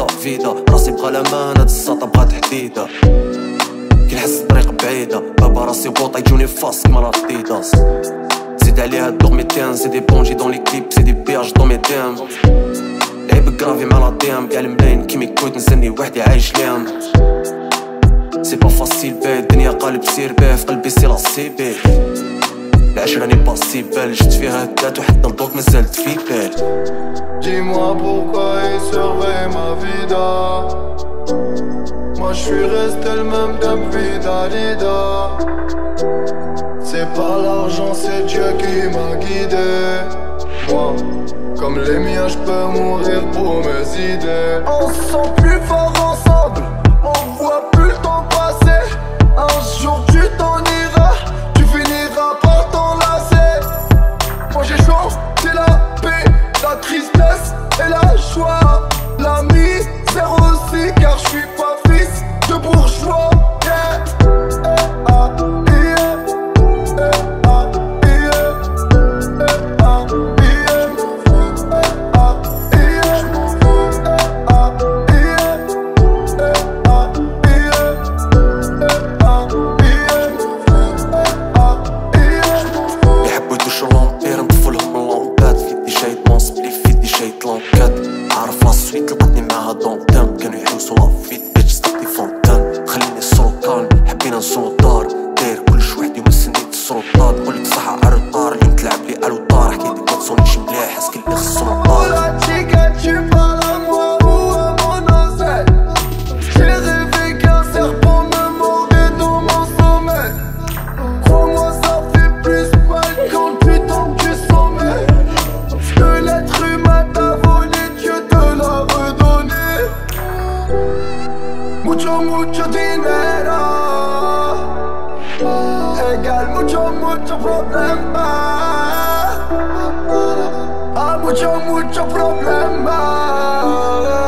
فيدا راسي بغا لامان هاد الساطا بغات حديدة كي نحس الطريق بعيدة بابا راسي بوطا يجوني فاس كيما الاديداس زيد عليها الدوغميتين سي دي بونجي دون لي كليب سي دي بياج دون مي ديم لعيب كرافي مع لا ديم كاع الملاين كيما كنت نزني وحدي عايش ليهم سي با فاسيل بيه الدنيا قالب سير بيه في قلبي سي لاسي بيه العشرة راني باسيبل جبت فيها الدات وحتى الدوك مازالت في بال Dis-moi pourquoi il surveille ma vida. Moi je suis resté le même depuis Dalida. C'est pas l'argent, c'est Dieu qui m'a guidé. Moi, comme les miens, je peux mourir pour mes idées. On se sent plus fort ensemble, on voit plus le temps passer. Un jour tu t'en iras, tu finiras par t'enlacer. Moi j'ai chaud, c'est la paix, la tristesse et la joie. La misère aussi car je suis pas fils de bourgeois. يحبو يدوشو لامبير نطفولهم اللامبات في يدي شايط مونسبلي في يدي شايط لانكات عارف لاسويت لقاتني معاها دونتان كانو يحوسو لافيت بيتش ستاطي فونتان خليني السروطان حبينا نزورو دار داير كلش وحدي ومستنيت السروطات نقولك صح عارو طار اللي متلعب لي الو طار حكايتي متصونيش مليح حس كي اللي خصو نطار Mucho dinero égale mucho problema. Mucho problema.